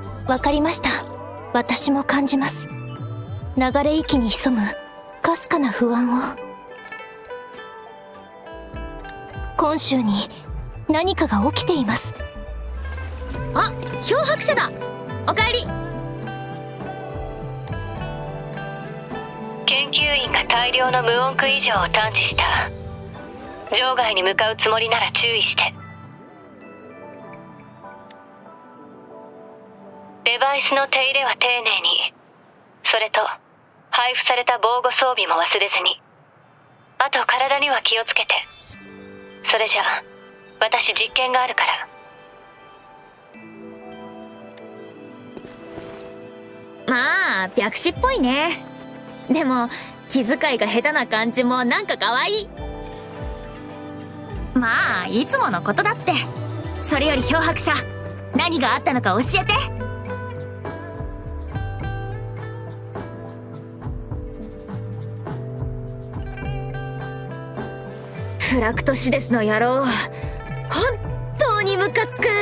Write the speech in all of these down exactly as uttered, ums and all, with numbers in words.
わかりました。私も感じます。流れ息に潜むかすかな不安を。今週に何かが起きています。 あ、漂白者だ。おかえり。 研究員が大量の無音区異常を探知した。場外に向かうつもりなら注意して。デバイスの手入れは丁寧に。それと配布された防護装備も忘れずに。あと体には気をつけて。それじゃあ私実験があるから。 まあ白紙っぽいね。でも気遣いが下手な感じもなんか可愛い。まあいつものことだって。それより漂白者、何があったのか教えて。フラクトシデスの野郎、本当にムカつく。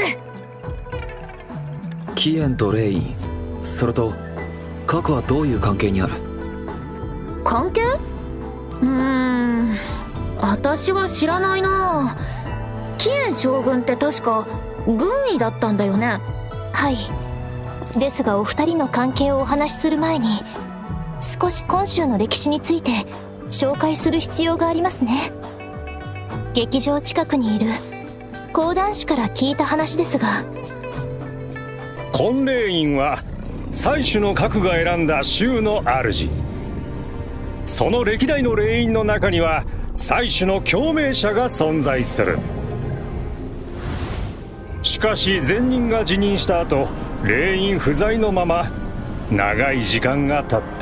キエンとレイン、それと過去はどういう関係にある？ 関係？うーん、私は知らないな。キエン将軍って確か軍医だったんだよね。 はい。ですがお二人の関係をお話しする前に、少し今週の歴史について紹介する必要がありますね。劇場近くにいる講談師から聞いた話ですが、 金霊院は祭主の核が選んだ州の主。その歴代の霊院の中には祭主の共鳴者が存在する。しかし前任が辞任した後、霊院不在のまま長い時間が経った。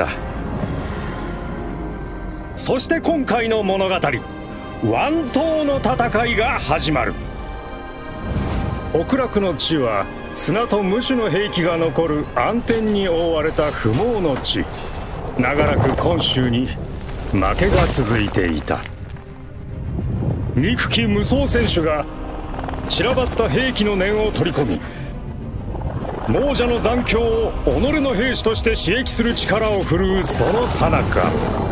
そして今回の物語、湾島の戦いが始まる。極楽の地は砂と無種の兵器が残る暗天に覆われた不毛の地。長らく今週に負けが続いていた。憎き無双選手が散らばった兵器の念を取り込み、亡者の残響を己の兵士として刺激する力を振るうその最中、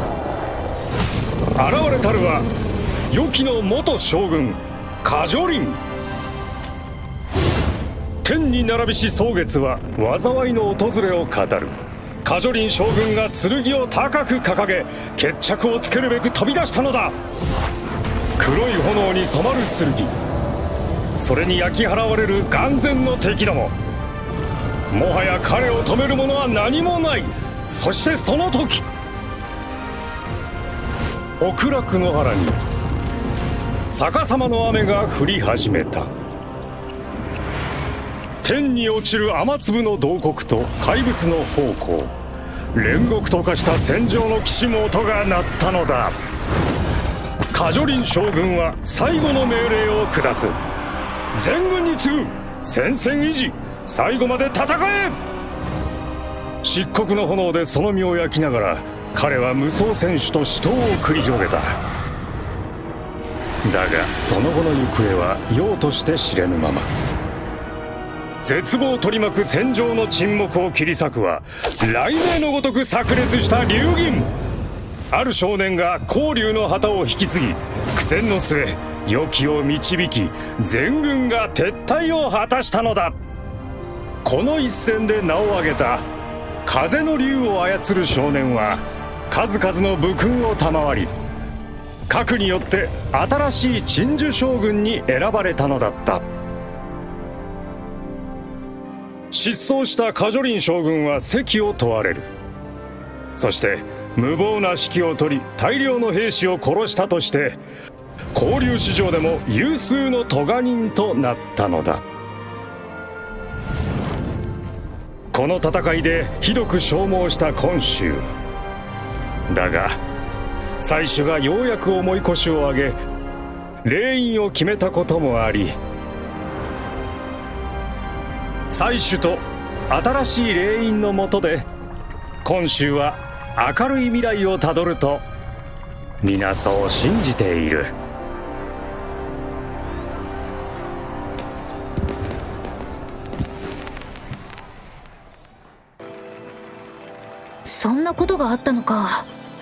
現れたるは良きの元将軍カジョリン。天に並びし蒼月は災いの訪れを語る。カジョリン将軍が剣を高く掲げ、決着をつけるべく飛び出したのだ。黒い炎に染まる剣、それに焼き払われる眼前の敵ども。もはや彼を止める者は何もない。そしてその時、極楽の原に逆さまの雨が降り始めた。天に落ちる雨粒の洞窟と怪物の咆哮、煉獄と化した戦場のきしむ音が鳴ったのだ。カジョリン将軍は最後の命令を下す。全軍に次ぐ戦線維持、最後まで戦え。漆黒の炎でその身を焼きながら、彼は無双選手と死闘を繰り広げた。だがその後の行方はようとして知れぬまま。絶望を取り巻く戦場の沈黙を切り裂くは雷鳴のごとく炸裂した流銀。ある少年が光竜の旗を引き継ぎ、苦戦の末良きを導き、全軍が撤退を果たしたのだ。この一戦で名を挙げた風の竜を操る少年は数々の武勲を賜り、核によって新しい鎮守将軍に選ばれたのだった。失踪したカジョリン将軍は責を問われる。そして無謀な指揮を取り大量の兵士を殺したとして、交流史上でも有数の咎人となったのだ。この戦いでひどく消耗した今週だが、祭主がようやく重い腰を上げ霊院を決めたこともあり、祭主と新しい霊院の下で今週は明るい未来をたどると皆そう信じている。 そんなことがあったのか。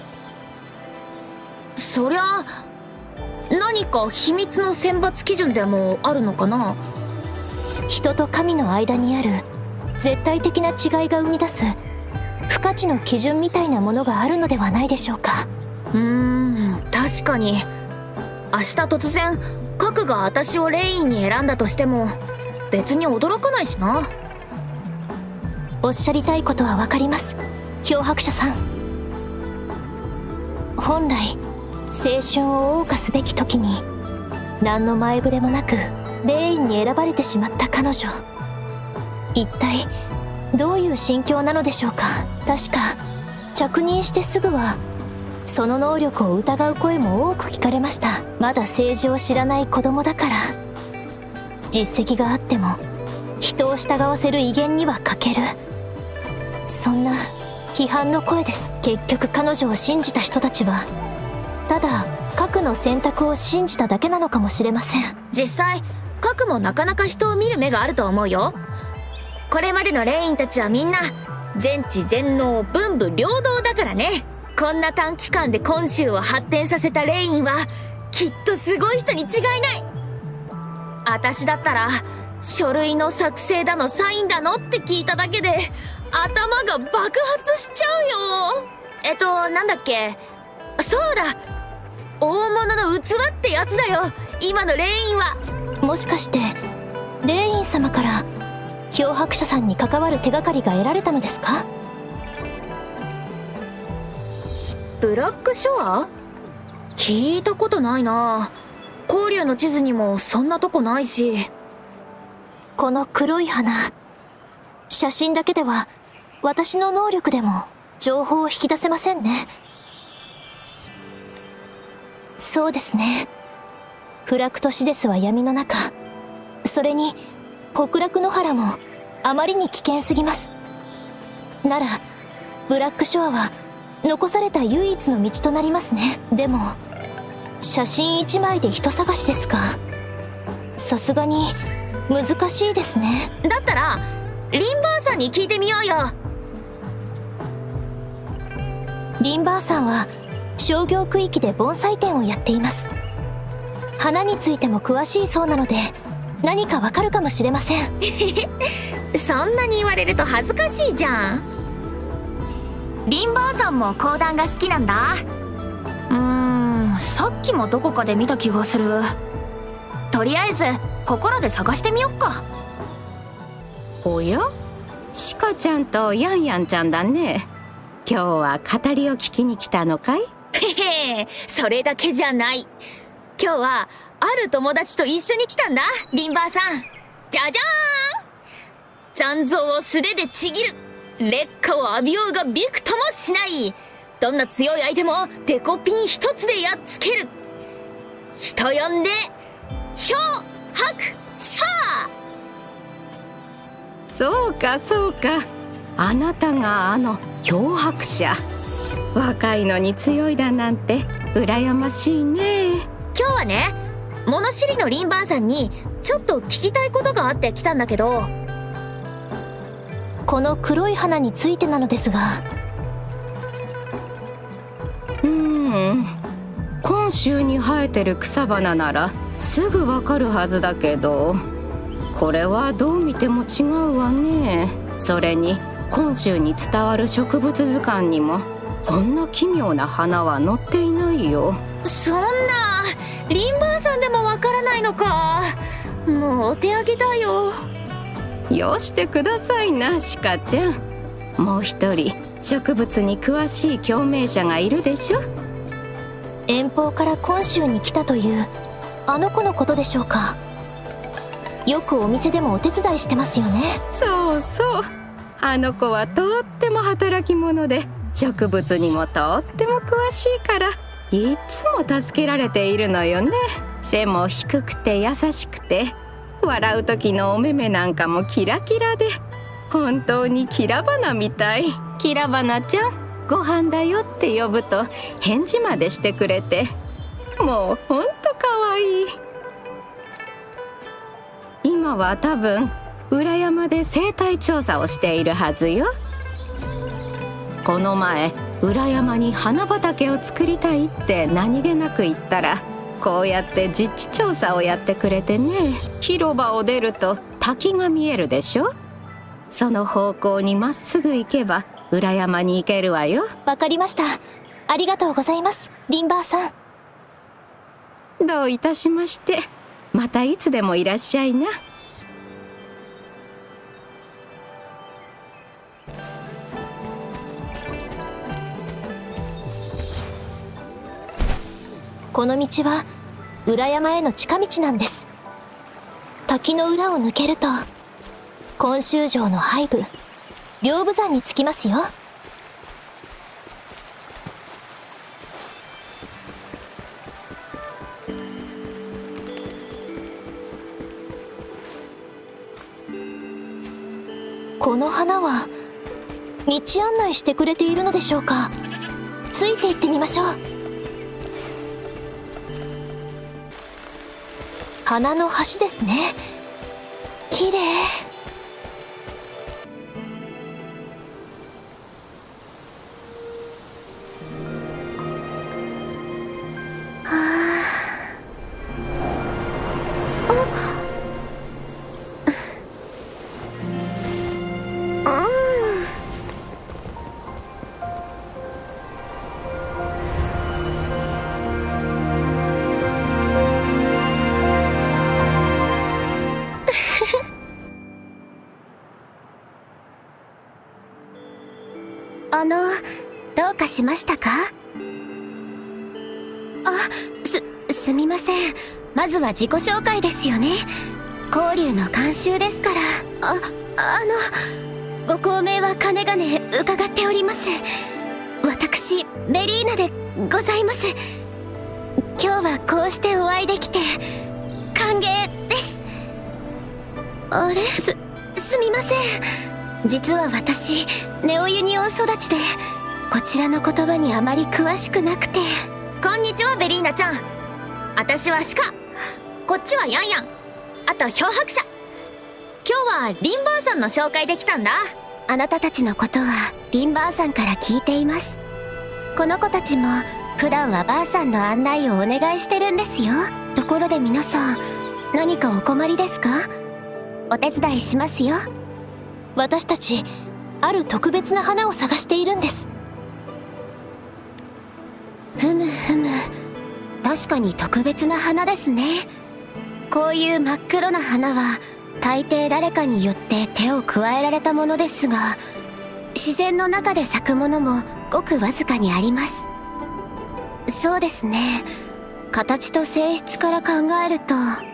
そりゃ何か秘密の選抜基準でもあるのかな。 人と神の間にある絶対的な違いが生み出す不価値の基準みたいなものがあるのではないでしょうか。 うーん、確かに明日突然核が私をレインに選んだとしても別に驚かないしな。 おっしゃりたいことはわかります、漂白者さん。本来青春を謳歌すべき時に何の前触れもなくレインに選ばれてしまった彼女、一体どういう心境なのでしょうか。確か着任してすぐはその能力を疑う声も多く聞かれました。まだ政治を知らない子供だから、実績があっても人を従わせる威厳には欠ける、そんな批判の声です。結局彼女を信じた人たちはただ核の選択を信じただけなのかもしれません。 実際核もなかなか人を見る目があると思うよ。これまでのレインたちはみんな全知全能文武両道だからね。こんな短期間で今週を発展させたレインはきっとすごい人に違いない。私だったら書類の作成だのサインだのって聞いただけで頭が爆発しちゃうよ。えっとなんだっけ、そうだ、大物の器ってやつだよ今のレインは。 もしかしてレイン様から漂白者さんに関わる手がかりが得られたのですか。 ブラックショア？聞いたことないな。光竜の地図にもそんなとこないし。 この黒い花、写真だけでは私の能力でも情報を引き出せませんね。そうですね、フラクトシデスは闇の中、それに極楽の原もあまりに危険すぎます。ならブラックショアは残された唯一の道となりますね。でも写真一枚で人探しですか。さすがに難しいですね。 だったらリンバーさんに聞いてみようよ。 リンバーさんは商業区域で盆栽店をやっています。花についても詳しいそうなので何かわかるかもしれません。 そんなに言われると恥ずかしいじゃん。リンバーさんも講談が好きなんだ。うーん、さっきもどこかで見た気がする。とりあえずここらで探してみよっか。 おや、シカちゃんとヤンヤンちゃんだね。今日は語りを聞きに来たのかい？ へへ、それだけじゃない。今日はある友達と一緒に来たんだ、リンバーさん。じゃじゃーん。残像を素手でちぎる。劣化を浴びようがびくともしない。どんな強い相手もデコピン一つでやっつける。人呼んで漂白者。 そうかそうか、あなたがあの漂白者。若いのに強いだなんて羨ましいね。 今日はね、物知りのリンバーさんにちょっと聞きたいことがあって来たんだけど。 この黒い花についてなのですが。 うーん、今週に生えてる草花ならすぐわかるはずだけど、これはどう見ても違うわね。それに今週に伝わる植物図鑑にもこんな奇妙な花は載っていないよ。 そんな、リンバーさんでもわからないのか。もうお手上げだよ。 よしてくださいな、シカちゃん。もう一人植物に詳しい共鳴者がいるでしょ。 遠方から今週に来たというあの子のことでしょうか。よくお店でもお手伝いしてますよね。 そうそう、あの子はとっても働き者で植物にもとっても詳しいからいつも助けられているのよね。背も低くて優しくて、笑う時のお目目なんかもキラキラで、本当にキラ花みたい。キラ花ちゃん、ご飯だよって呼ぶと返事までしてくれて、もうほんとかわいい。今は多分裏山で生態調査をしているはずよ。 この前裏山に花畑を作りたいって何気なく言ったら、こうやって実地調査をやってくれてね。広場を出ると滝が見えるでしょ。その方向にまっすぐ行けば裏山に行けるわよ。 わかりました。ありがとうございます、リンバーさん。 どういたしまして。またいつでもいらっしゃいな。 この道は裏山への近道なんです。滝の裏を抜けると今週城の背部屏風山に着きますよ。この花は道案内してくれているのでしょうか。ついて行ってみましょう。花の橋ですね。綺麗。 あの、どうかしましたか？あ、す、すみません。まずは自己紹介ですよね。交流の慣習ですから。あ、あの、ご高名はかねがね伺っております。私、ベリーナでございます。今日はこうしてお会いできて、歓迎です。あれ？す、すみません。実は私、ネオユニオン育ちで、こちらの言葉にあまり詳しくなくて。 こんにちは、ベリーナちゃん。私はシカ。こっちはヤンヤン。あと漂白者。今日はリンバーさんの紹介できたんだ。 あなたたちのことはリンバーさんから聞いています。この子たちも普段はバーさんの案内をお願いしてるんですよ。ところで皆さん、何かお困りですか？お手伝いしますよ。 私たちある特別な花を探しているんです。 ふむふむ、確かに特別な花ですね。こういう真っ黒な花は大抵誰かによって手を加えられたものですが、自然の中で咲くものもごくわずかにあります。そうですね、形と性質から考えると、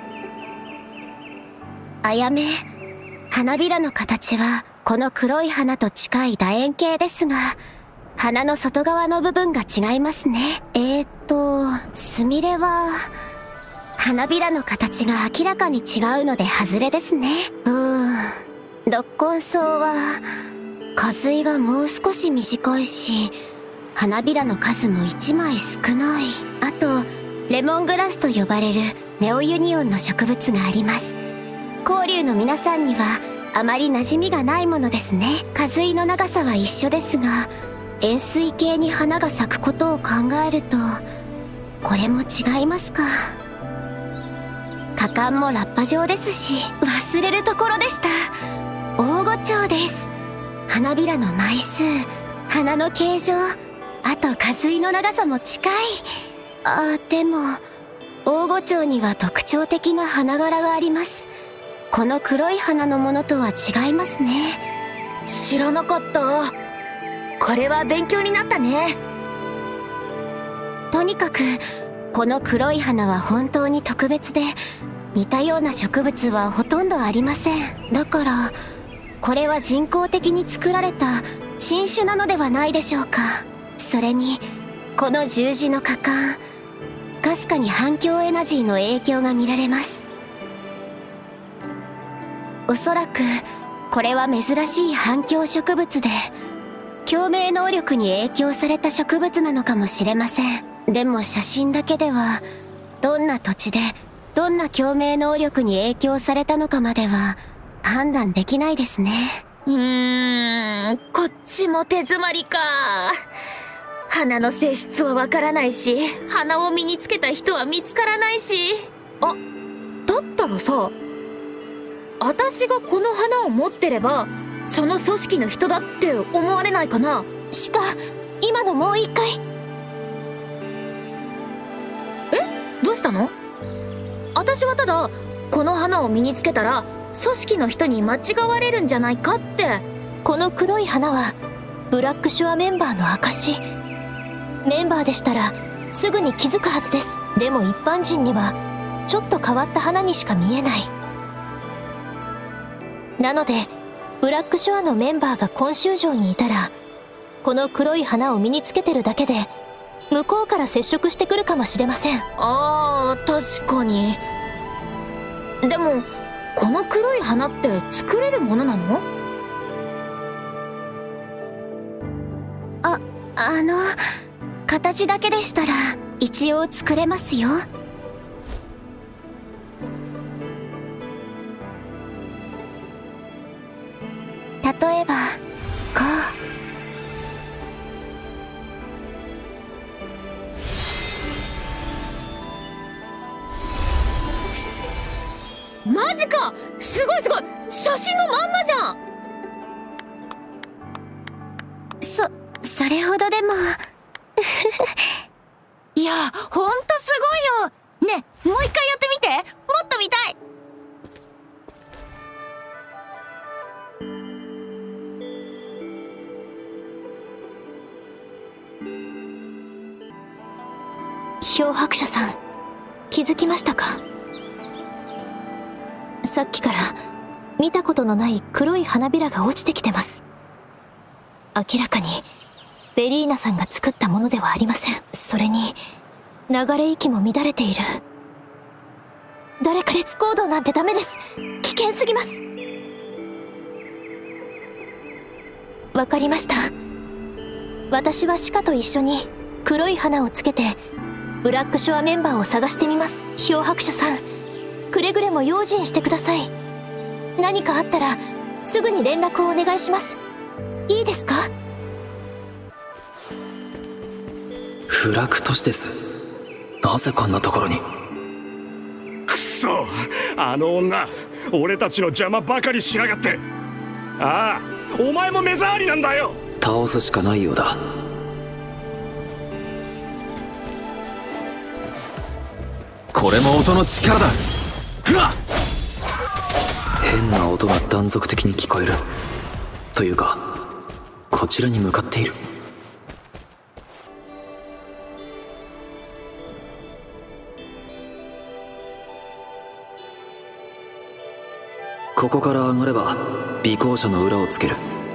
あやめ、花びらの形はこの黒い花と近い楕円形ですが、花の外側の部分が違いますね。えーっと、スミレは、花びらの形が明らかに違うので外れですね。うーん。六根草は、花髄がもう少し短いし、花びらの数も一枚少ない。あと、レモングラスと呼ばれるネオユニオンの植物があります。交流の皆さんにはあまり馴染みがないものですね。花髄の長さは一緒ですが、円錐形に花が咲くことを考えると、これも違いますか。花冠もラッパ状ですし、忘れるところでした。大御蝶です。花びらの枚数、花の形状、あと花髄の長さも近い。あ、でも大御蝶には特徴的な花柄があります。この黒い花のものとは違いますね。 知らなかった。これは勉強になったね。 とにかくこの黒い花は本当に特別で、似たような植物はほとんどありません。だからこれは人工的に作られた新種なのではないでしょうか。それにこの十字の花冠、かすかに反響エナジーの影響が見られます。おそらくこれは珍しい反響植物で、共鳴能力に影響された植物なのかもしれません。でも写真だけではどんな土地でどんな共鳴能力に影響されたのかまでは判断できないですね。 うーん、こっちも手詰まりか。花の性質はわからないし、花を身につけた人は見つからないし。あ、だったらさ、私がこの花を持ってればその組織の人だって思われないかな。 しか今のもう一回。 え、どうしたの？私はただこの花を身につけたら組織の人に間違われるんじゃないかって。 この黒い花はブラックシュアメンバーの証。メンバーでしたらすぐに気づくはずです。でも一般人にはちょっと変わった花にしか見えない。なのでブラックシュアのメンバーが今週城にいたら、この黒い花を身につけてるだけで向こうから接触してくるかもしれません。 あー、確かに。でもこの黒い花って作れるものなの？ あ、あの、形だけでしたら一応作れますよ。例えばこう。マジか！すごいすごい！写真のまんまじゃん！ そ、それほどでもいや、ほんとすごいよ！ねえ、もう一回やってみて！もっと見たい！ 漂白者さん、気づきましたか？さっきから見たことのない黒い花びらが落ちてきてます。明らかにベリーナさんが作ったものではありません。それに流れ息も乱れている。誰か列行動なんてダメです。危険すぎます。わかりました。私はシカと一緒に黒い花をつけてブラックショアメンバーを探してみます。漂白者さん、くれぐれも用心してください。何かあったらすぐに連絡をお願いします。いいですか？ フラクトシです。なぜこんなところに？ くそ、あの女、俺たちの邪魔ばかりしやがって。ああ、お前も目障りなんだよ。 倒すしかないようだ。これも音の力だ。変な音が断続的に聞こえる。というか、こちらに向かっている。ここから上がれば尾行者の裏をつける。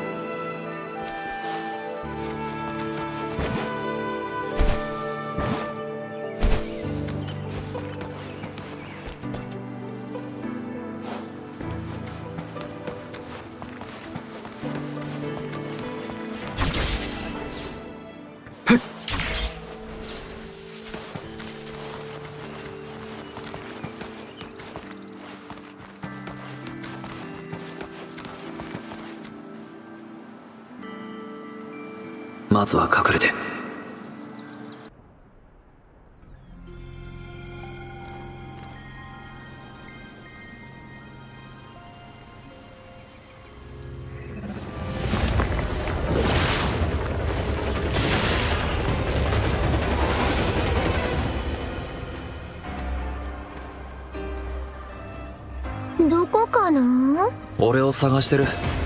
まずは隠れて。 どこかな？ 俺を探してる。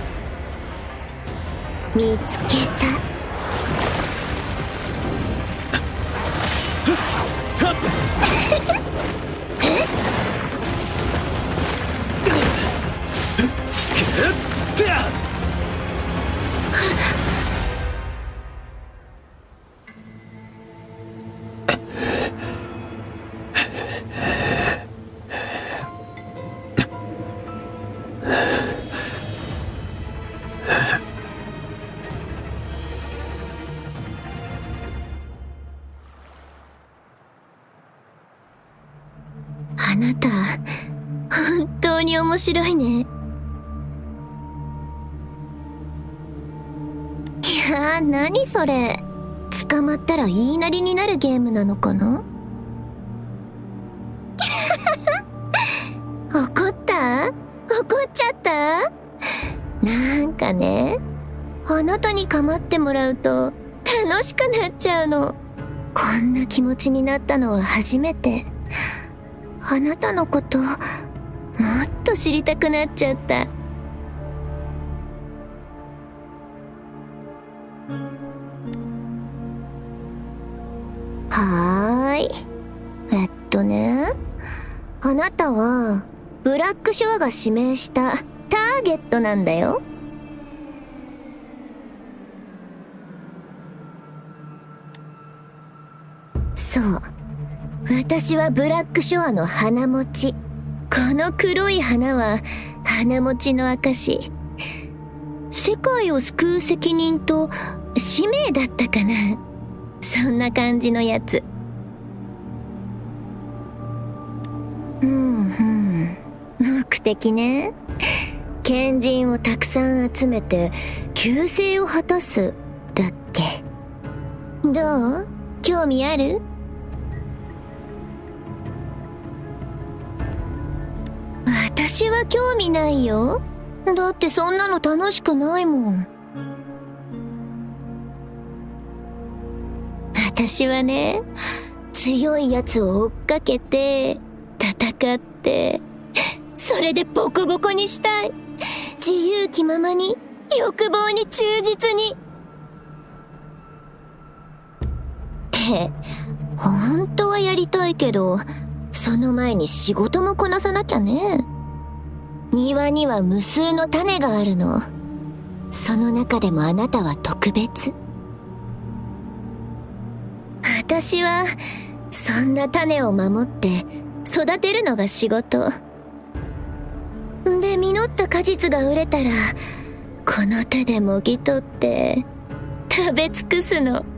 見つけた。あなた、本当に面白いね。 やー、何それ。捕まったら言いなりになるゲームなのかな。怒った？怒っちゃった？なんかね、あなたに構ってもらうと楽しくなっちゃうの。こんな気持ちになったのは初めて。あなたのこともっと知りたくなっちゃった。はーい。えっとね、あなたはブラックショアが指名したターゲットなんだよ。そう、私はブラックショアの花持ち。この黒い花は花持ちの証。世界を救う責任と使命だったかな。そんな感じのやつ。うんうん。目的ね。賢人をたくさん集めて救世を果たすだっけ。どう？興味ある？私は興味ないよ。だってそんなの楽しくないもん。私はね、強いやつを追っかけて戦って、それでボコボコにしたい。自由気ままに、欲望に忠実に。って本当はやりたいけど、その前に仕事もこなさなきゃね。庭には無数の種があるの。その中でもあなたは特別。私はそんな種を守って育てるのが仕事で、実った果実が売れたらこの手でもぎ取って食べ尽くすの。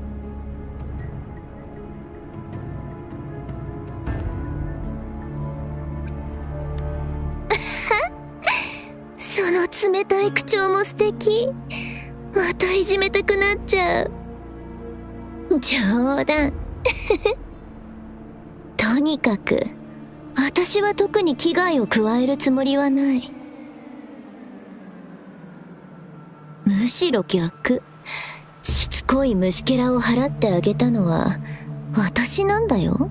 その冷たい口調も素敵。またいじめたくなっちゃう。冗談。とにかく私は特に危害を加えるつもりはない。むしろ逆。しつこい虫けらを払ってあげたのは私なんだよ。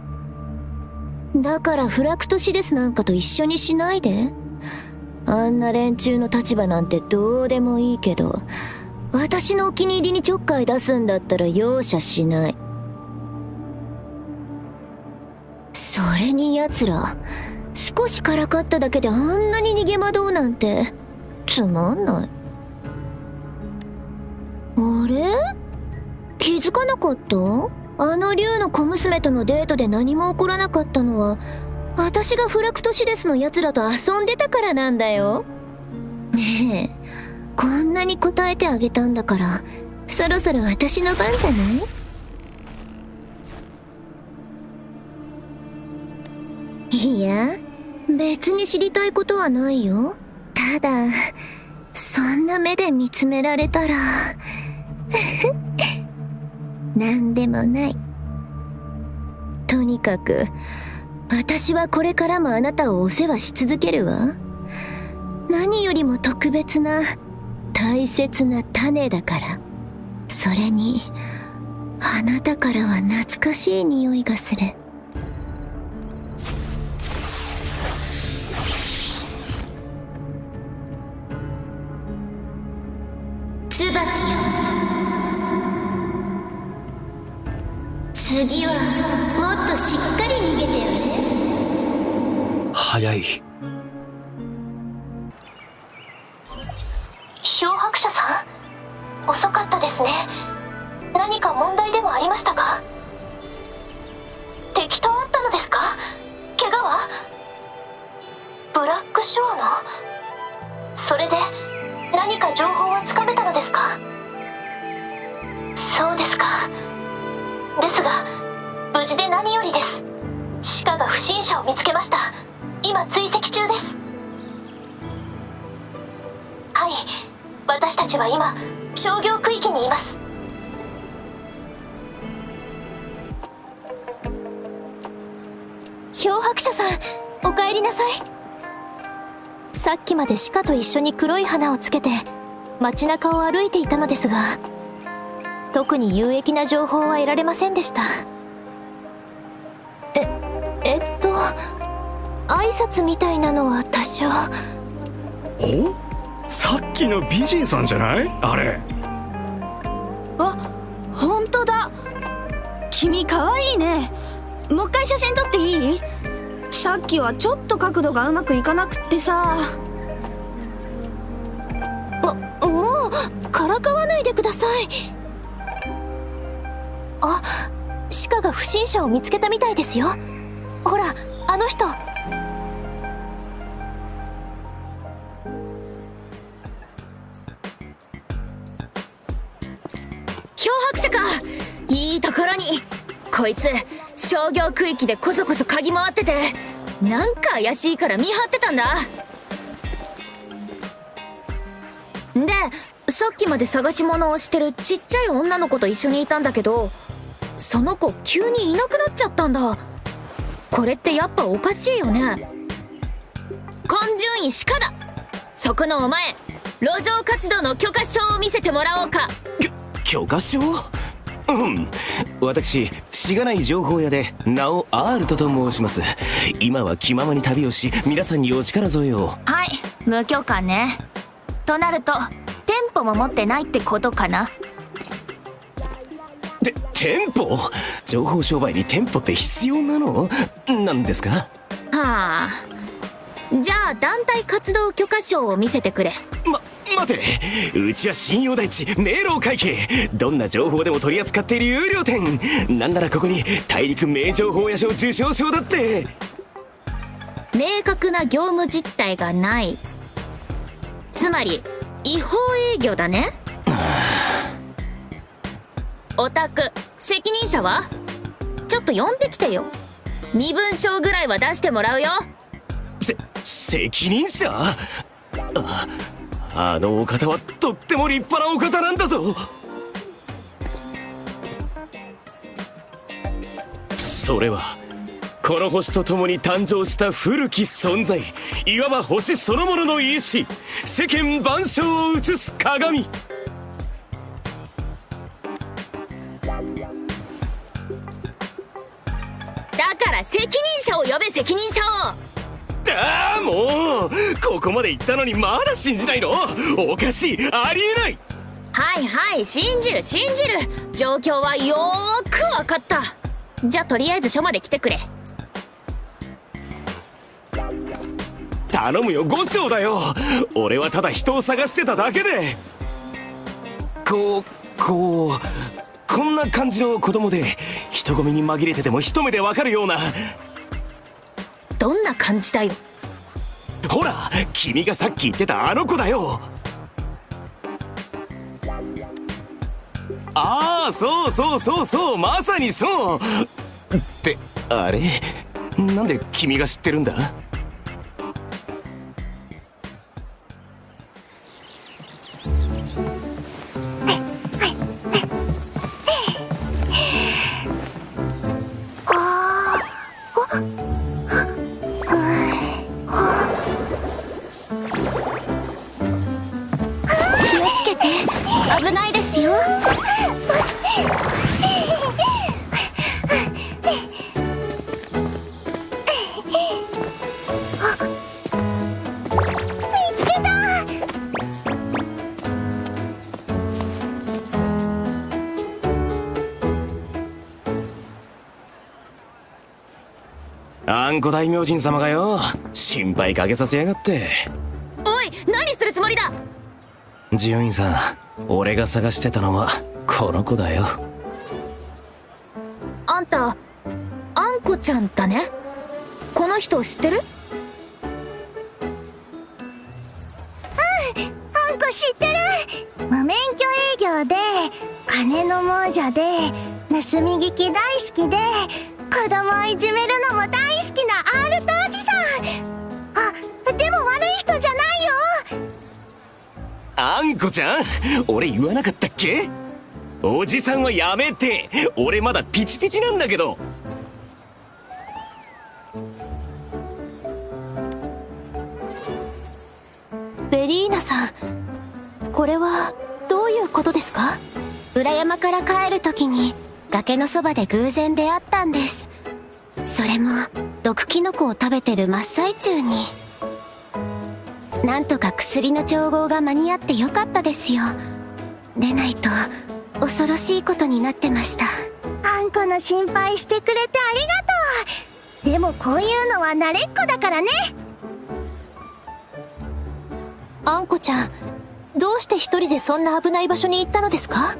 だからフラクトシデスなんかと一緒にしないで。あんな連中の立場なんてどうでもいいけど、私のお気に入りにちょっかい出すんだったら容赦しない。それに奴ら少しからかっただけであんなに逃げ惑うなんてつまんない。あれ？気づかなかった？あの竜の小娘とのデートで何も起こらなかったのは私がフラクトシデスの奴らと遊んでたからなんだよ。ねえ、こんなに答えてあげたんだからそろそろ私の番じゃない？いや、別に知りたいことはないよ。ただそんな目で見つめられたらなんでもない。とにかく私はこれからもあなたをお世話し続けるわ。何よりも特別な大切な種だから。それにあなたからは懐かしい匂いがする。椿よ、次はもっとしっかり逃げてよね。 早い。 漂白者さん、遅かったですね。何か問題でもありましたか？敵と会ったのですか？怪我は？ブラックショアの？それで何か情報はつかめたのですか？そうですか。ですが無事で何よりです。シカが不審者を見つけました。今追跡中です。はい、私たちは今商業区域にいます。漂白者さん、お帰りなさい。さっきまで鹿と一緒に黒い花をつけて街中を歩いていたのですが、特に有益な情報は得られませんでした。ええっと挨拶みたいなのは多少。 お、さっきの美人さんじゃない？あれ。 あ、本当だ。君かわいいね。もう一回写真撮っていい？さっきはちょっと角度がうまくいかなくってさ。 ももうからかわないでください。あ、鹿が不審者を見つけたみたいですよ。ほら、あの人。 漂白者か。いいところに。こいつ商業区域でこそこそ嗅ぎ回ってて、なんか怪しいから見張ってたんだ。で、さっきまで探し物をしてるちっちゃい女の子と一緒にいたんだけど、その子急にいなくなっちゃったんだ。これってやっぱおかしいよね。根順位鹿だ。そこのお前、路上活動の許可証を見せてもらおうか。 許可証？うん、私、しがない情報屋で名をアールトと申します。今は気ままに旅をし、皆さんにお力添えを。 はい、無許可ね。となると店舗も持ってないってことかな。 で、店舗？情報商売に店舗って必要なの？なんですか？はあ。じゃあ団体活動許可証を見せてくれ。 ま、待て、うちは信用第一明朗会計。どんな情報でも取り扱っている有料店。なんならここに大陸名情報屋賞受賞証だって。 明確な業務実態がない。つまり違法営業だね。お宅責任者は？ちょっと呼んできてよ。身分証ぐらいは出してもらうよ。 せ責任者？あ、あのお方はとっても立派なお方なんだぞ。それはこの星と共に誕生した古き存在、いわば星そのものの意志、世間万象を映す鏡。 だから責任者を呼べ、責任者を。 ああ、もうここまで言ったのにまだ信じないの？おかしい、ありえない。 はいはい、信じる信じる。状況はよーく分かった。じゃあとりあえず署まで来てくれ。 頼むよ、五章だよ。俺はただ人を探してただけで。こうこうこんな感じの子供で、人混みに紛れてても一目でわかるような。 どんな感じだよ。 ほら、君がさっき言ってたあの子だよ。ああ、そうそうそうそう、まさにそう。ってあれ、なんで君が知ってるんだ？ 危ないですよ。見つけた。 あんこ大明神様がよ、心配かけさせやがって。 おい、何するつもりだ。 順位さん、俺が探してたのはこの子だよ。 あんたあんこちゃんだね。この人知ってる？ うん、あんこ知ってる。無免許営業で金の亡者で盗み聞き大好きで子供をいじめるのも大好きなアールトおじさん。あ、でも悪い人じゃないよ。 あんこちゃん、俺言わなかったっけ？おじさんはやめて、俺まだピチピチなんだけど。 ベリーナさん、これはどういうことですか？ 裏山から帰る時に崖のそばで偶然出会ったんです。それも毒キノコを食べてる真っ最中に。なんとか薬の調合が間に合ってよかったですよ。でないと恐ろしいことになってました。 あんこの心配してくれてありがとう。でもこういうのは慣れっこだからね。 あんこちゃん、どうして一人でそんな危ない場所に行ったのですか？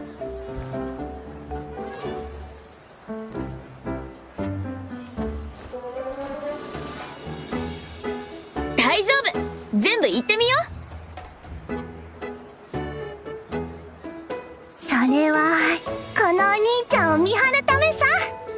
大丈夫、全部言ってみよう。それはこのお兄ちゃんを見張るためさ。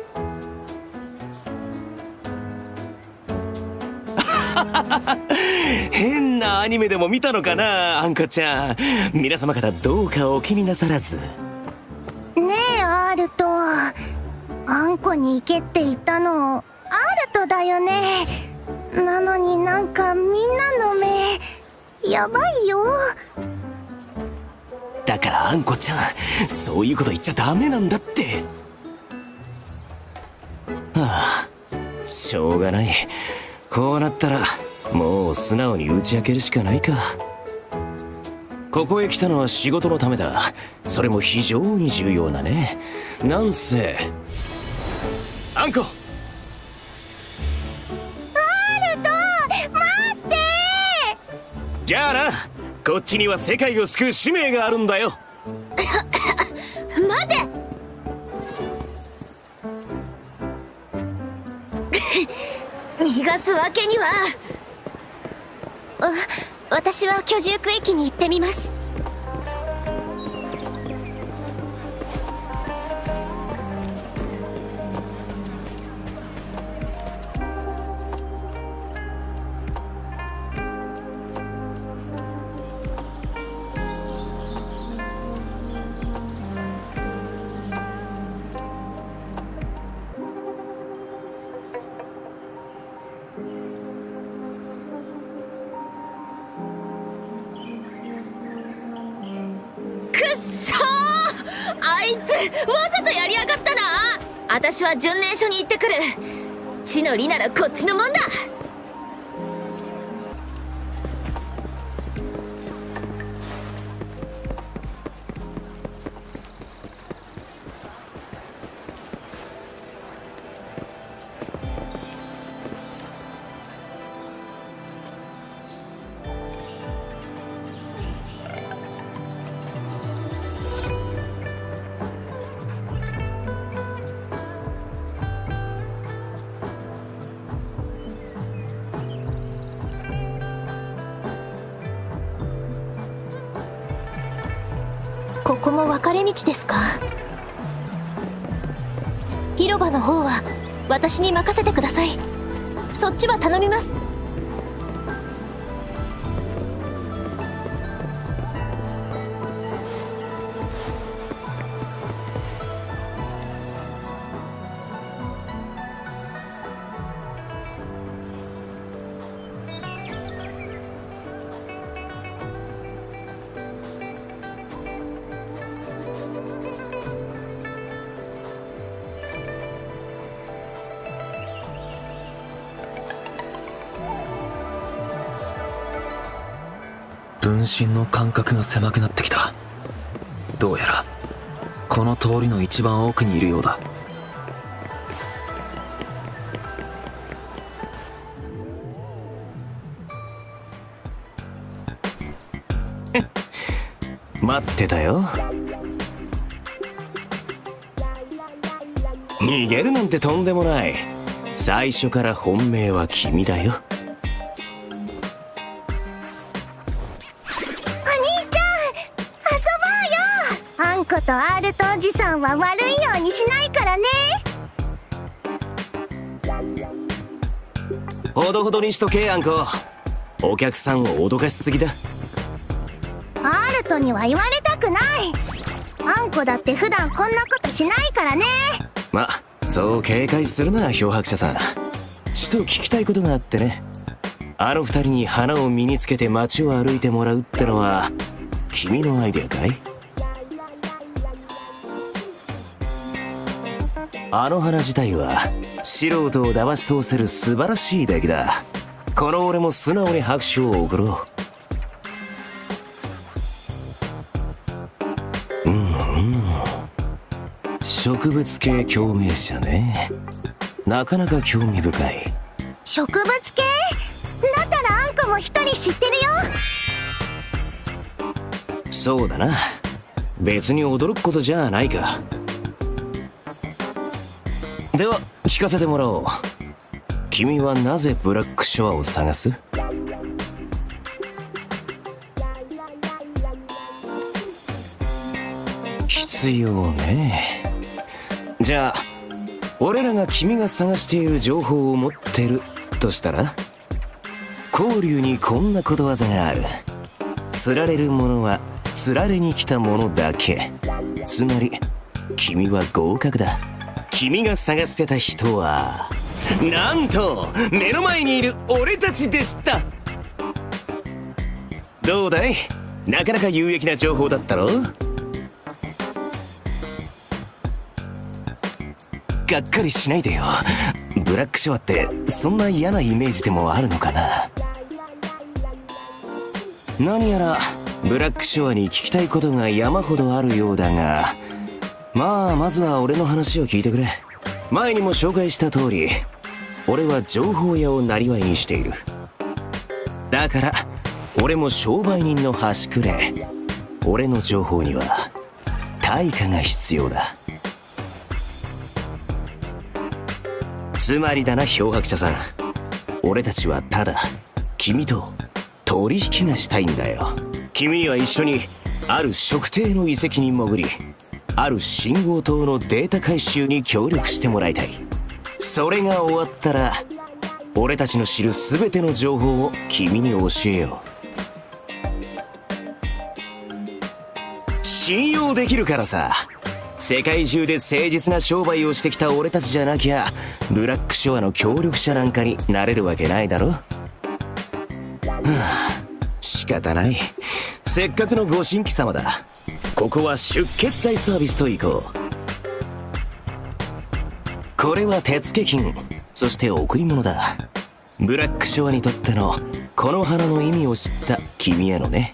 変なアニメでも見たのかな、あんこちゃん。皆様方どうかお気になさらず。 ねえアルト、あんこに行けって言ったのアルトだよね。なのになんかみんなの目やばいよ。 だからあんこちゃん、そういうこと言っちゃダメなんだって。はあ、しょうがない。こうなったらもう素直に打ち明けるしかないか。ここへ来たのは仕事のためだ。それも非常に重要なね。なんせあんこ。 アルト、待って。 じゃあな、こっちには世界を救う使命があるんだよ。 待て逃がすわけには。 あ、私は居住区域に行ってみます。 あいつわざとやりやがったな。私は巡念所に行ってくる。地の利ならこっちのもんだ。 ここも分かれ道ですか？広場の方は私に任せてください。そっちは頼みます。 分身の間隔が狭くなってきた。どうやらこの通りの一番奥にいるようだ。 待ってたよ。逃げるなんてとんでもない。最初から本命は君だよ。 あんことアールトおじさんは悪いようにしないからね。 ほどほどにしとけ、あんこ。お客さんを脅かしすぎだ。 アーには言われたくない。あんこだって普段こんなことしないからね。 ま、そう警戒するな漂白者さん。ちと聞きたいことがあってね。あの二人に花を身につけて街を歩いてもらうってのは君のアイデアかい？あの花自体は素人を騙し通せる素晴らしい出来だ。この俺も素直に拍手を送ろう。うんうん、植物系共鳴者ね。なかなか興味深い。 植物系だったらあんこも一人知ってるよ。 そうだな、別に驚くことじゃないか。では聞かせてもらおう。君はなぜブラックショアを探す？必要ね。じゃあ俺らが君が探している情報を持ってるとしたら、光龍にこんなことわざがある。釣られるものは釣られに来たものだけ。つまり君は合格だ。君が探してた人はなんと目の前にいる俺たちでした。どうだい？なかなか有益な情報だったろ？がっかりしないでよ。ブラックショアってそんな嫌なイメージでもあるのかな。何やらブラックショアに聞きたいことが山ほどあるようだが、まあまずは俺の話を聞いてくれ。前にも紹介した通り、俺は情報屋を生業にしている。だから俺も商売人の端くれ。俺の情報には対価が必要だ。つまりだな漂白者さん、俺たちはただ君と取引がしたいんだよ。君には一緒にある特定の遺跡に潜り、ある信号塔のデータ回収に協力してもらいたい。それが終わったら俺たちの知る全ての情報を君に教えよう。信用できるからさ。世界中で誠実な商売をしてきた俺たちじゃなきゃブラックショアの協力者なんかになれるわけないだろ。はあ、仕方ない。せっかくのご新規様だ。ここは出血大サービスと行こう。これは手付金、そして贈り物だ。ブラックショアにとってのこの花の意味を知った君へのね。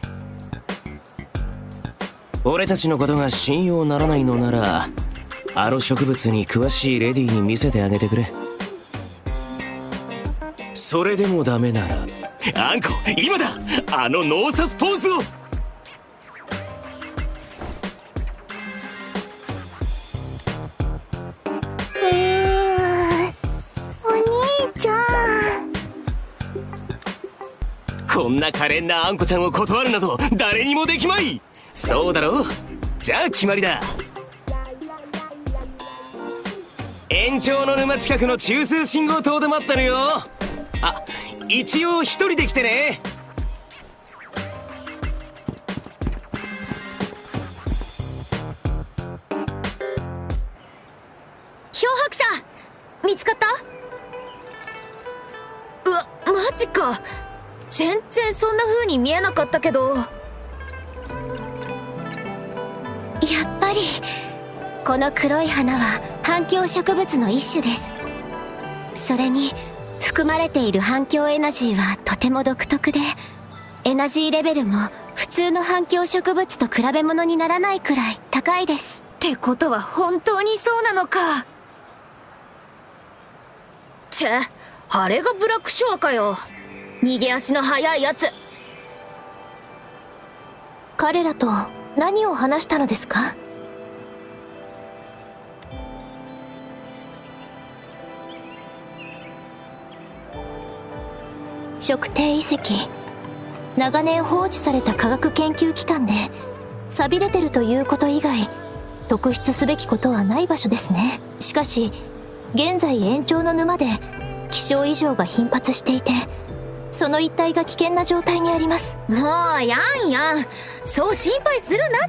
俺たちのことが信用ならないのなら、あの植物に詳しいレディーに見せてあげてくれ。それでもダメなら、あんこ今だ、あのノーサスポーズを。こんな可憐なあんこちゃんを断るなど誰にもできまい。そうだろう。じゃあ決まりだ。延長の沼近くの中枢信号塔で待ってるよ。あ、一応一人で来てね。 漂白者見つかった？うわ、マジか。全然そんな風に見えなかったけど。 やっぱりこの黒い花は反響植物の一種です。それに含まれている反響エナジーはとても独特で、エナジーレベルも普通の反響植物と比べ物にならないくらい高いです。 ってことは本当にそうなのか。チェ、あれがブラックショアかよ。逃げ足の速いやつ。 彼らと何を話したのですか？食定遺跡、長年放置された科学研究機関で寂れてるということ以外特筆すべきことはない場所ですね。しかし現在延長の沼で気象異常が頻発していて、 その一帯が危険な状態にあります。 もうやんやん、そう心配するなって。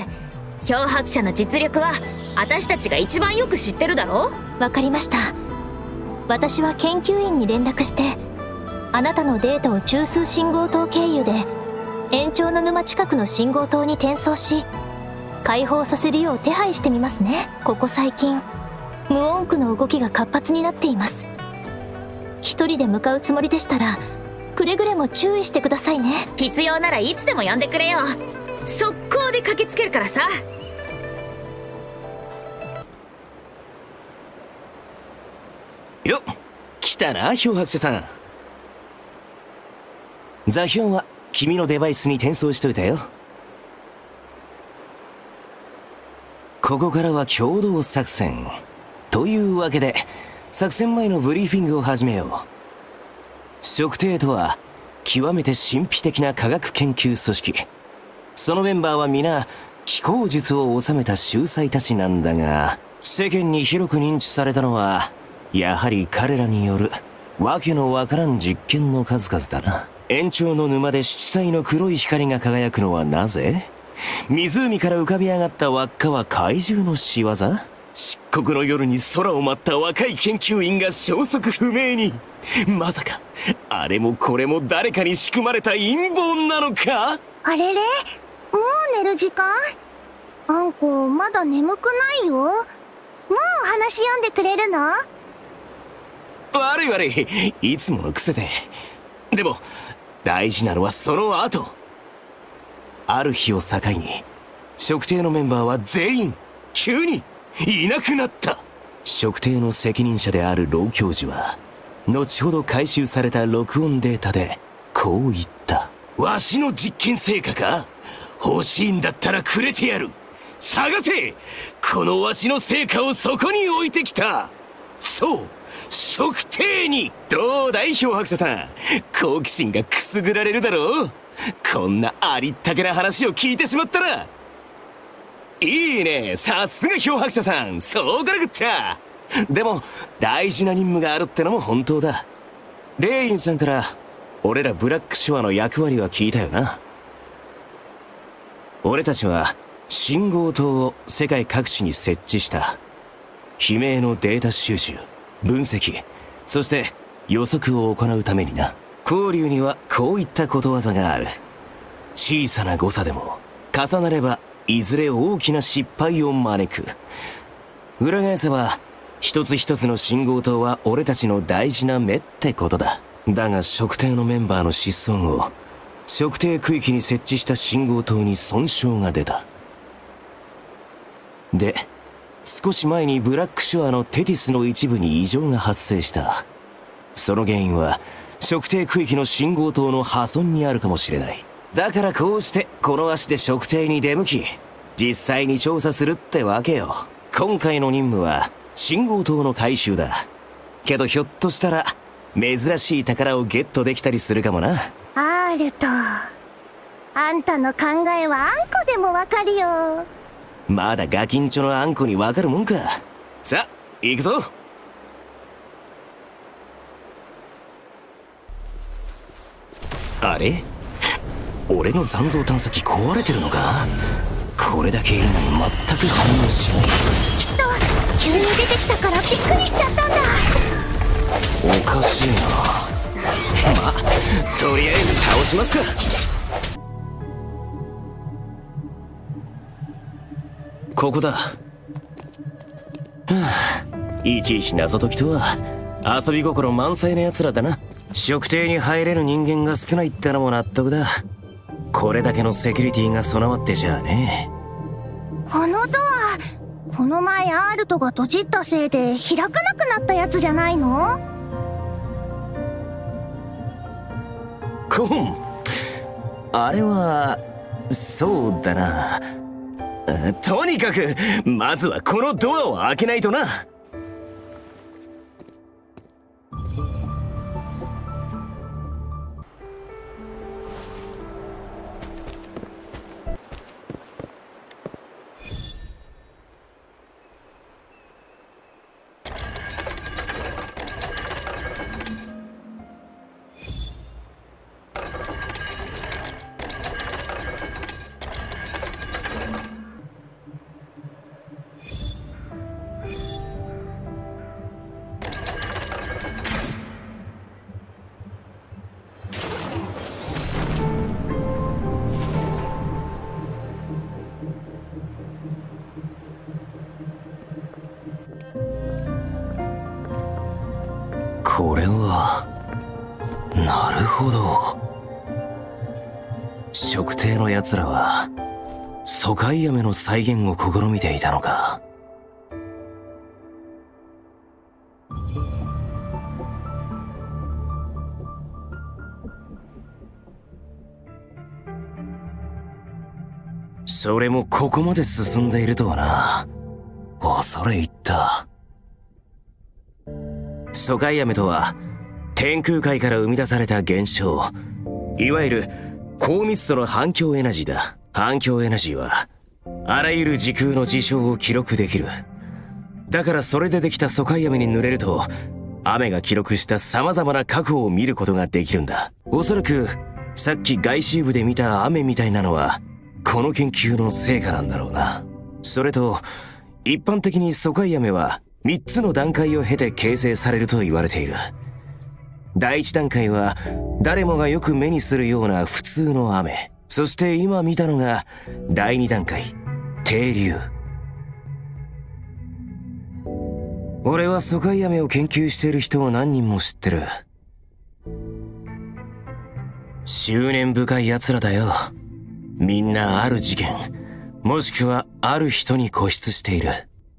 漂白者の実力は私たちが一番よく知ってるだろ。 わかりました。私は研究員に連絡してあなたのデータを中枢信号塔経由で延長の沼近くの信号塔に転送し解放させるよう手配してみますね。ここ最近無音区の動きが活発になっています。一人で向かうつもりでしたらくれぐれも注意してくださいね。 必要ならいつでも呼んでくれよ。速攻で駆けつけるからさ。 よっ、来たな漂白者さん。座標は君のデバイスに転送しといたよ。ここからは共同作戦というわけで、作戦前のブリーフィングを始めよう。測定とは極めて神秘的な科学研究組織。そのメンバーは皆気候術を収めた秀才たちなんだが、世間に広く認知されたのはやはり彼らによるわけのわからん実験の数々だな。延長の沼で七彩の黒い光が輝くのはなぜ？湖から浮かび上がった輪っかは怪獣の仕業？漆黒の夜に空を舞った若い研究員が消息不明に。まさかあれもこれも誰かに仕組まれた陰謀なのか？ あれれ、もう寝る時間？あんこまだ眠くないよ。もう話読んでくれるの？ 悪い悪い、いつもの癖で。でも大事なのはその後。ある日を境に測定のメンバーは全員急にいなくなった。測定の責任者である老教授は後ほど回収された録音データでこう言った。わしの実験成果か？欲しいんだったらくれてやる。探せ！このわしの成果をそこに置いてきた。そう、測定に。どうだい漂白者さん、好奇心がくすぐられるだろう。こんなありったけな話を聞いてしまったら。いいね、さすが漂白者さん、そうからくっちゃ。でも大事な任務があるってのも本当だ。レインさんから俺らブラックシュアの役割は聞いたよな。俺たちは信号塔を世界各地に設置した。悲鳴のデータ収集、分析、そして予測を行うためにな。交流にはこういったことわざがある。小さな誤差でも重なればいずれ大きな失敗を招く。裏返せば一つ一つの信号塔は俺たちの大事な目ってことだ。だが測定のメンバーの失踪後、測定区域に設置した信号塔に損傷が出た。で、少し前にブラックシュアのテティスの一部に異常が発生した。その原因は測定区域の信号塔の破損にあるかもしれない。だからこうしてこの足で測定に出向き実際に調査するってわけよ。今回の任務は信号塔の回収だけど、ひょっとしたら珍しい宝をゲットできたりするかもな。 アールト、あんたの考えはあんこでもわかるよ。 まだガキンチョのあんこにわかるもんか。さあ行くぞ。あれ、俺の残像探査機壊れてるのか？これだけいるのに全く反応しない。 きっと急に出てきたからびっくりしちゃったんだ。 おかしいな。まあとりあえず倒しますか。ここだ。はあ、いちいち謎解きとは遊び心満載な奴らだな。測定に入れる人間が少ないってのも納得だ。これだけのセキュリティが備わってじゃあね。 このドア、この前アールトが閉じったせいで開かなくなったやつじゃないの？ コン、あれはそうだな。とにかくまずはこのドアを開けないとな。 これはなるほど。食帝の奴らは疎開飴の再現を試みていたのか。それもここまで進んでいるとはな。恐れ入った。疎開飴とは天空界から生み出された現象、いわゆる高密度の反響エナジーだ。反響エナジーはあらゆる時空の事象を記録できる。だからそれでできた疎開飴に濡れると、雨が記録した様々な過去を見ることができるんだ。おそらくさっき外周部で見た雨みたいなのはこの研究の成果なんだろうな。それと一般的に疎開飴はみっつの段階を経て形成されると言われている。第一段階は誰もがよく目にするような普通の雨。そして今見たのが第二段階、底流。俺は疎開飴を研究している人を何人も知ってる。執念深い奴らだよ。みんなある事件、もしくはある人に固執している。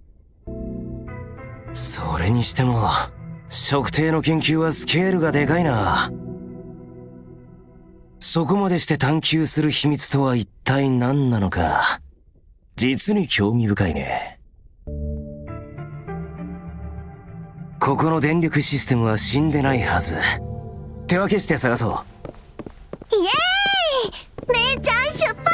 それにしても食帝の研究はスケールがでかいな。そこまでして探求する秘密とは一体何なのか、実に興味深いね。ここの電力システムは死んでないはず。手分けして探そう。 イエーイ、姉ちゃん出発。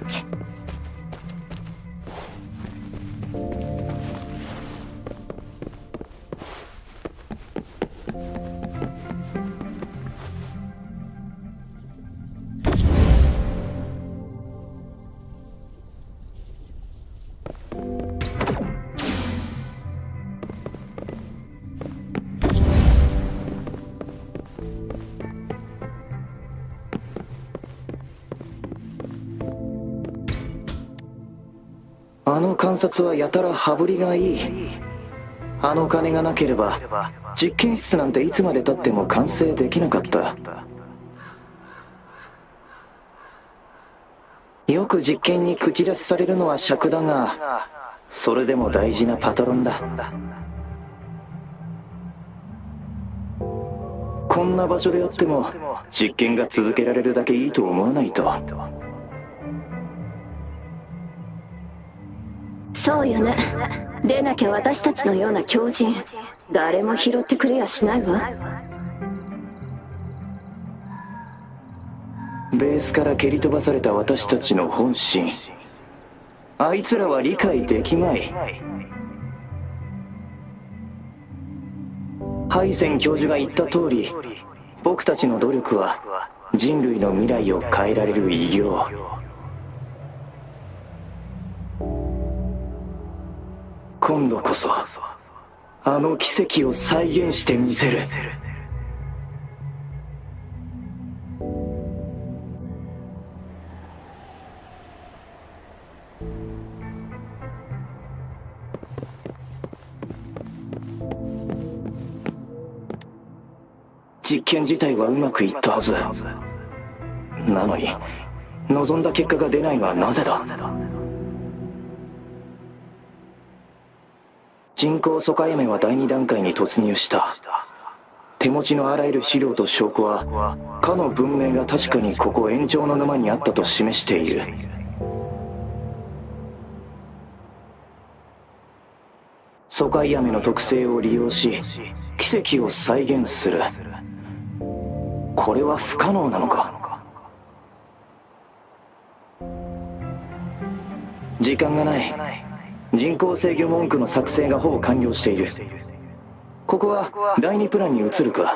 あの観察はやたら羽振りがいい。あの金がなければ実験室なんていつまでたっても完成できなかった。よく実験に口出しされるのは尺だが、それでも大事なパトロンだ。こんな場所であっても実験が続けられるだけいいと思わないと。 そうよね。でなきゃ私たちのような狂人誰も拾ってくれやしないわ。 ベースから蹴り飛ばされた私たちの本心、あいつらは理解できまい。ハイセン教授が言った通り、僕たちの努力は人類の未来を変えられる偉業。今度こそあの奇跡を再現してみせる。実験自体はうまくいったはずなのに、望んだ結果が出ないのはなぜだ。人工疎開飴は第二段階に突入した。手持ちのあらゆる資料と証拠はかの文明が確かにここ延長の沼にあったと示している。疎開飴の特性を利用し奇跡を再現する。これは不可能なのか。時間がない。人工制御文句の作成がほぼ完了している。ここは第二プランに移るか。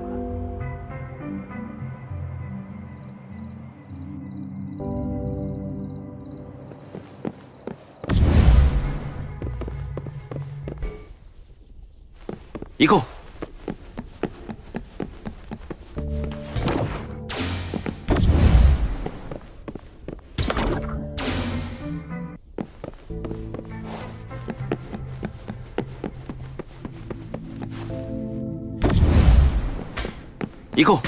行こう。 行こう。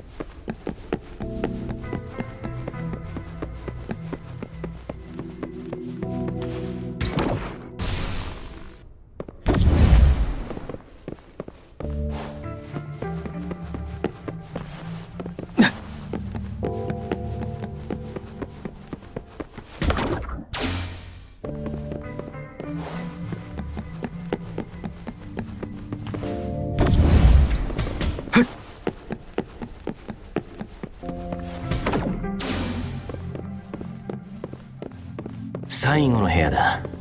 最後の部屋だ。 アールト、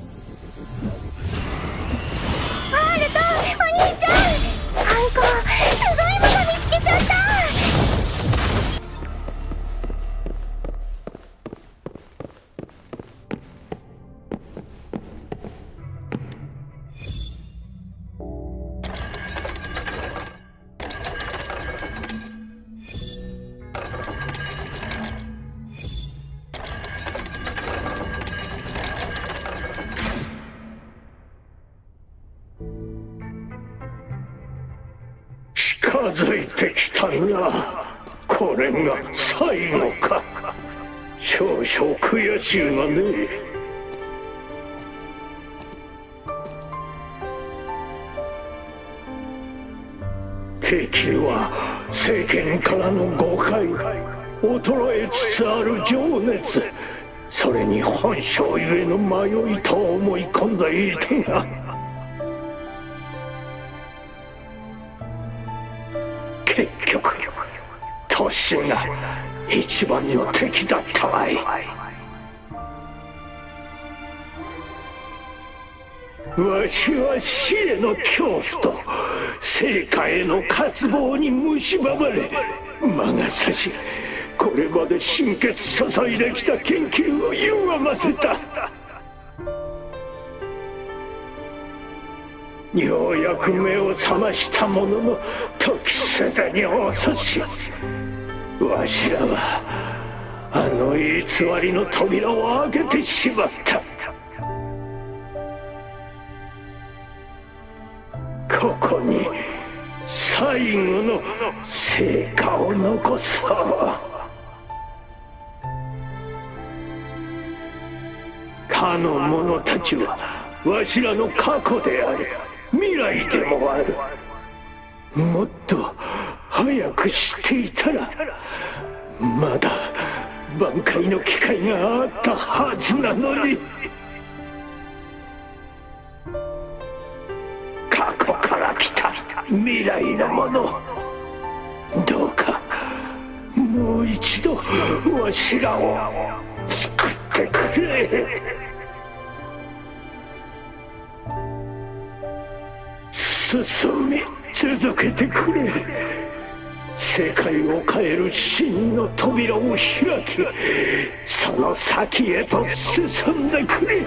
お兄ちゃん、あんこすごいもの見つけちゃった。 近づいてきたな。これが最後か。少々悔しいがね。敵は世間からの誤解、衰えつつある情熱、それに本性ゆえの迷いと思い込んでいたが、結局都市が一番の敵だったわい。わしは死への恐怖と成果への渇望に蝕まれ、魔が差しこれまで心血注いできた研究を歪ませた。ようやく目を覚ましたものの、時すでに遅し。わしらはあの偽りの扉を開けてしまった。ここに最後の成果を残そう。かの者たちはわしらの過去であり未来でもある。もっと早く知っていたら、まだ挽回の機会があったはずなのに。過去から来た未来のもの、どうかもう一度わしらを救ってくれ。進み続けてくれ。世界を変える真の扉を開き、その先へと進んでくれ。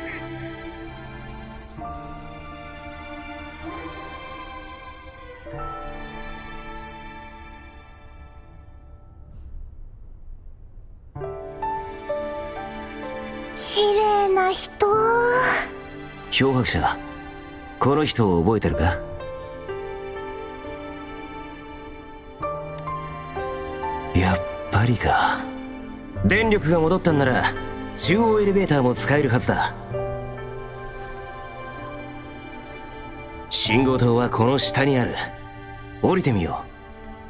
綺麗な人。 漂白者、この人を覚えてるか？やっぱりか。電力が戻ったんなら中央エレベーターも使えるはずだ。信号塔はこの下にある。降りてみよう。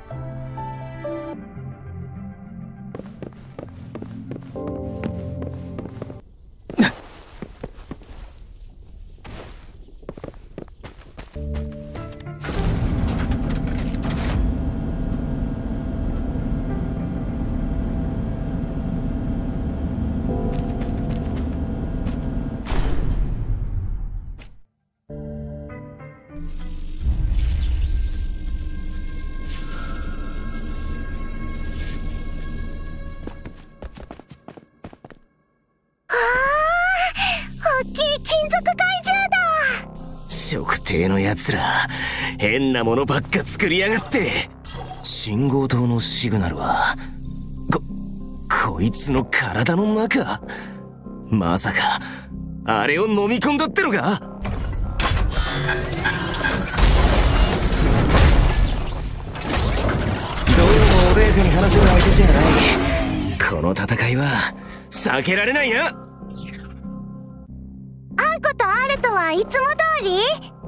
測定のやつら変なものばっか作りやがって。信号塔のシグナルはここいつの体の中。まさかあれを飲み込んだってのか？ 穏やかに話せる相手じゃない。この戦いは避けられないな。 あんことアルトはいつも通り？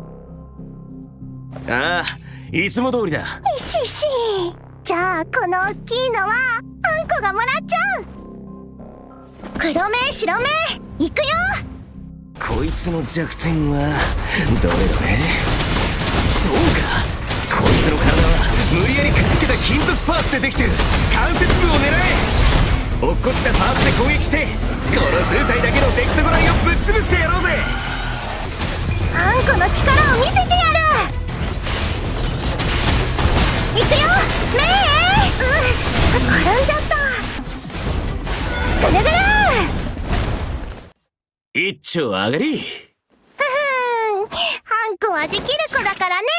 ああ、いつも通りだ。 いしいし。じゃあこの大きいのはあんこがもらっちゃう。黒目白目いくよ。 こいつの弱点はどれどれ。そうか、こいつの体は無理やりくっつけた金属パーツでできてる。関節部を狙え。落っこちたパーツで攻撃して、この図体だけのデキトゴラインをぶっ潰してやろうぜ。 あんこの力を見せてやる。いくよ、めえ。うん、転んじゃった。ぐるぐる。 一丁上がり。 ふふん、あんこはできる子だからね。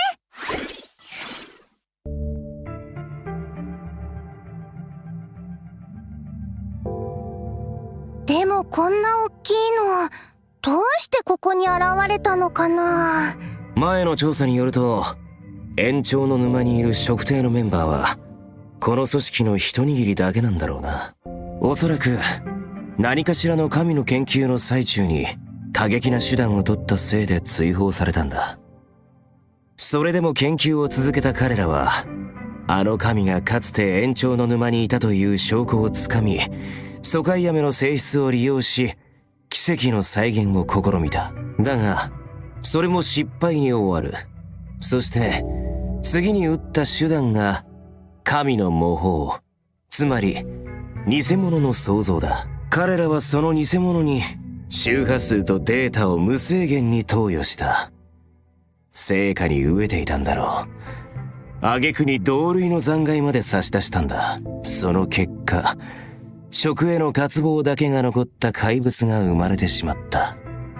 でもこんな大きいの、どうしてここに現れたのかな。 前の調査によると、延長の沼にいる職艇のメンバーはこの組織の一握りだけなんだろうな。おそらく何かしらの神の研究の最中に過激な手段を取ったせいで追放されたんだ。それでも研究を続けた彼らは、あの神がかつて延長の沼にいたという証拠をつかみ、疎開雨の性質を利用し奇跡の再現を試みた。だがそれも失敗に終わる。そして次に打った手段が神の模倣、つまり偽物の創造だ。彼らはその偽物に周波数とデータを無制限に投与した。成果に飢えていたんだろう。挙句に同類の残骸まで差し出したんだ。その結果、食への渇望だけが残った怪物が生まれてしまった。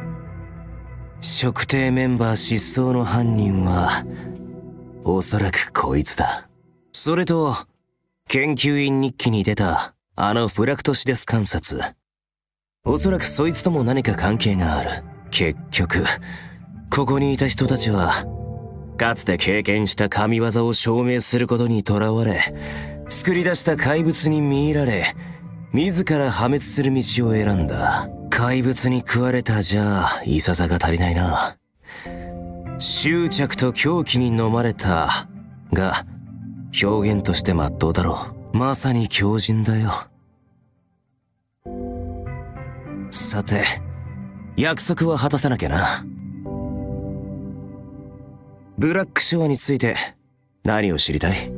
食艇メンバー失踪の犯人はおそらくこいつだ。それと研究員日記に出たあのフラクトシデス観察、おそらくそいつとも何か関係がある。結局ここにいた人たちはかつて経験した神業を証明することにとらわれ、作り出した怪物に見入られ、自ら破滅する道を選んだ。怪物に食われたじゃあいささが足りないな。執着と狂気に飲まれたが表現として真っ当だろう。まさに狂人だよ。さて約束は果たさなきゃな。ブラックショアについて何を知りたい？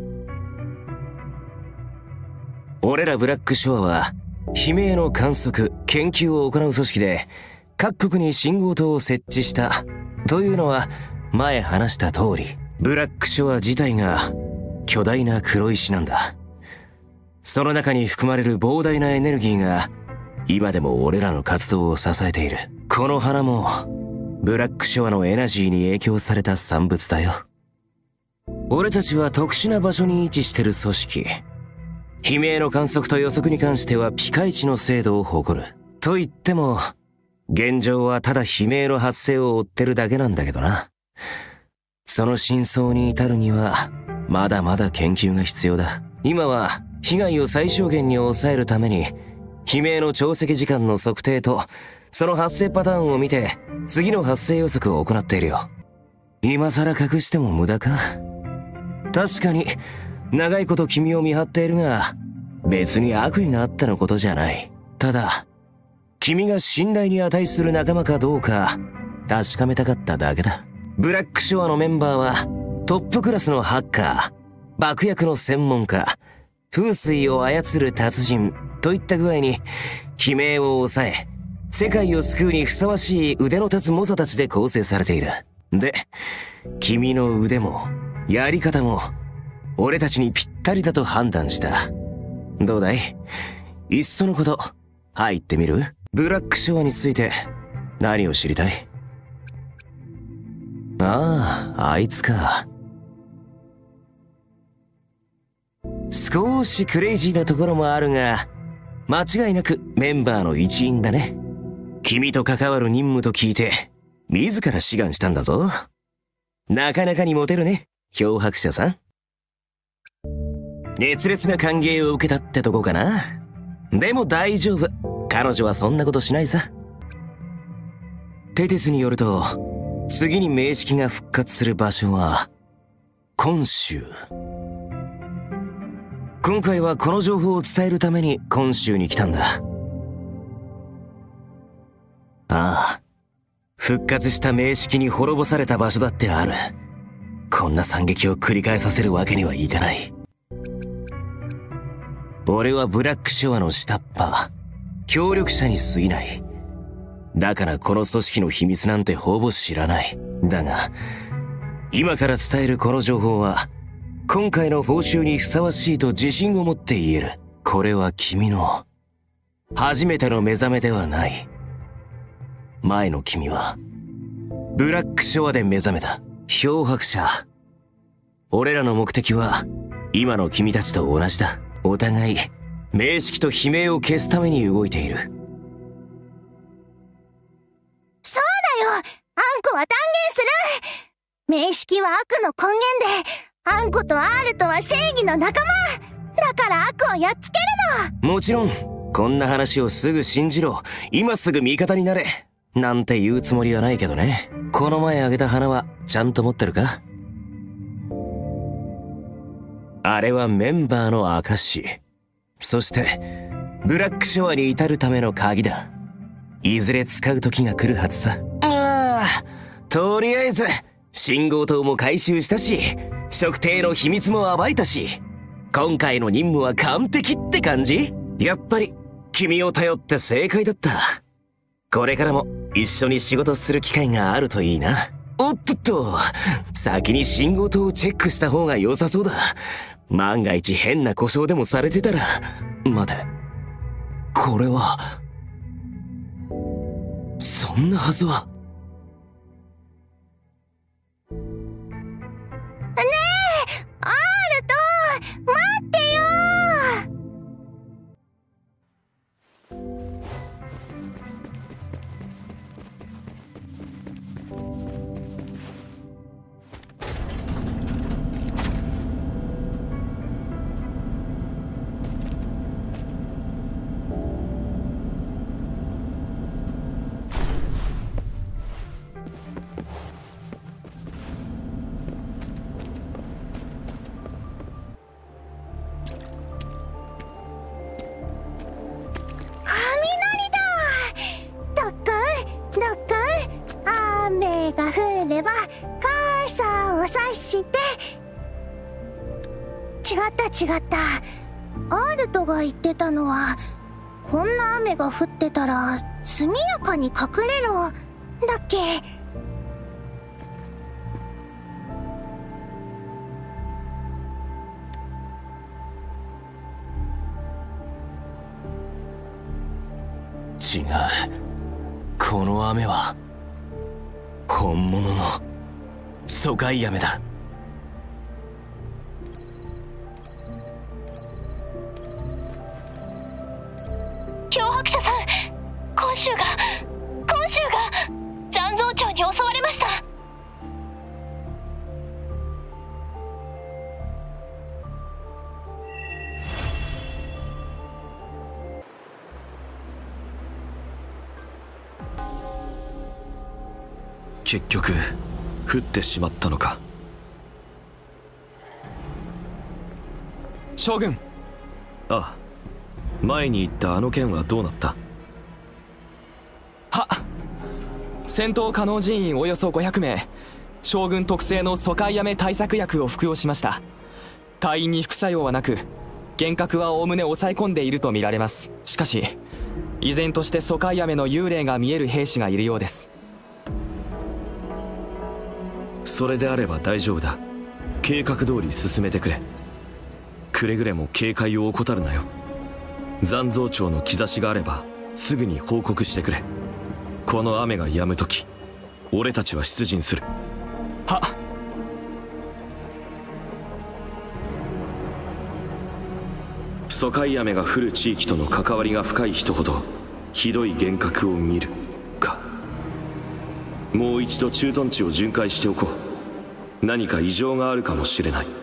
俺らブラックショアは悲鳴の観測研究を行う組織で、各国に信号灯を設置したというのは前話した通り、ブラックショア自体が巨大な黒石なんだ。その中に含まれる膨大なエネルギーが今でも俺らの活動を支えている。この花もブラックショアのエナジーに影響された産物だよ。俺たちは特殊な場所に位置してる組織。悲鳴の観測と予測に関してはピカイチの精度を誇る。と言っても現状はただ悲鳴の発生を追ってるだけなんだけどな。その真相に至るにはまだまだ研究が必要だ。今は被害を最小限に抑えるために悲鳴の潮汐時間の測定とその発生パターンを見て次の発生予測を行っているよ。今更隠しても無駄か。確かに長いこと君を見張っているが、別に悪意があってのことじゃない。ただ君が信頼に値する仲間かどうか確かめたかっただけだ。ブラックショアのメンバーはトップクラスのハッカー、爆薬の専門家、風水を操る達人といった具合に悲鳴を抑え世界を救うにふさわしい腕の立つ猛者たちで構成されている。で、君の腕もやり方も俺たちにぴったりだと判断した。どうだい？いっそのこと入ってみる？ブラックショアについて何を知りたい？ああ、あいつか。少しクレイジーなところもあるが間違いなくメンバーの一員だね。君と関わる任務と聞いて自ら志願したんだぞ。なかなかにモテるね、漂白者さん。 熱烈な歓迎を受けたってとこかな。でも大丈夫、彼女はそんなことしないさ。テテスによると、次に名式が復活する場所は今週。今回はこの情報を伝えるために今週に来たんだ。ああ、復活した名式に滅ぼされた場所だってある。こんな惨劇を繰り返させるわけにはいかない。俺はブラックショアの下っ端、協力者に過ぎない。だからこの組織の秘密なんてほぼ知らない。だが今から伝えるこの情報は今回の報酬にふさわしいと自信を持って言える。これは君の初めての目覚めではない。前の君はブラックショアで目覚めた漂白者。俺らの目的は今の君たちと同じだ。お互い名式と悲鳴を消すために動いている。 そうだよ、あんこは断言する。名式は悪の根源で、あんこと R とは正義の仲間だから悪をやっつけるの。 もちろんこんな話をすぐ信じろ、今すぐ味方になれなんて言うつもりはないけどね。この前あげた花はちゃんと持ってるか？あれはメンバーの証。そしてブラックショアに至るための鍵だ。いずれ使う時が来るはずさ。ああ、とりあえず信号灯も回収したし、測定の秘密も暴いたし、今回の任務は完璧って感じ？やっぱり君を頼って正解だった。これからも一緒に仕事する機会があるといいな。おっとっと、先に信号灯をチェックした方が良さそうだ。万が一変な故障でもされてたら。待て、これはそんなはずは。 ねえ、アールと待ってよ。違った。アルトが言ってたのは、こんな雨が降ってたら速やかに隠れろだっけ。 違う、この雨は本物の疎開雨だ。 漂白者さん、今週が今週が残像町に襲われました。 結局降ってしまったのか。 将軍。 ああ、前に言ったあの件はどうなった？ はっ、戦闘可能人員およそごひゃくめい、将軍特製の疎開雨対策薬を服用しました。隊員に副作用はなく、幻覚はおおむね抑え込んでいると見られます。しかし依然として疎開雨の幽霊が見える兵士がいるようです。 それであれば大丈夫だ。計画通り進めてくれ。くれぐれも警戒を怠るなよ。残像町の兆しがあればすぐに報告してくれ。この雨が止む時、俺たちは出陣する。 はっ。 疎開雨が降る地域との関わりが深い人ほどひどい幻覚を見るか。もう一度駐屯地を巡回しておこう。何か異常があるかもしれない。